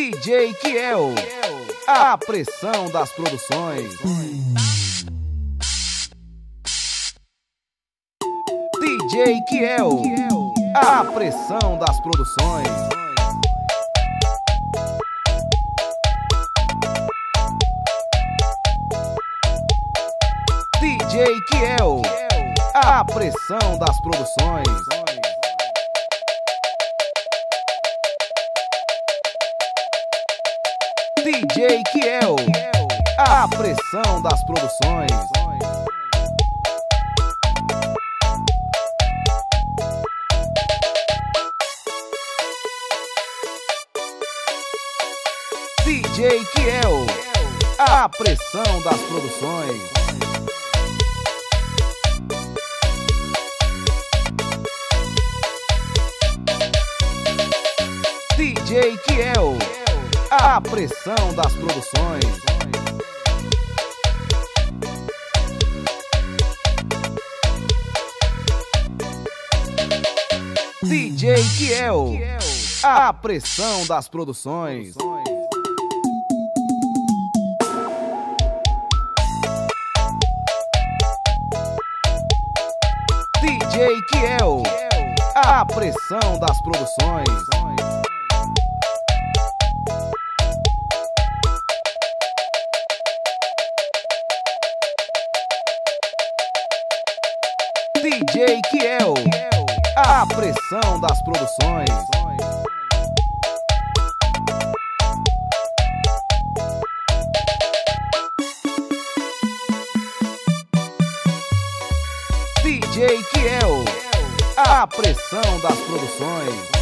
DJ Kiel, a pressão das produções. DJ Kiel, a pressão das produções. DJ Kiel, a pressão das produções. DJ Kiel, a pressão das produções. DJ Kiel, a pressão das produções. DJ Kiel, a pressão das produções. DJ Kiel, a pressão das produções. DJ Kiel, a pressão das produções. DJ Kiel, a pressão das produções. DJ Kiel, a pressão das produções.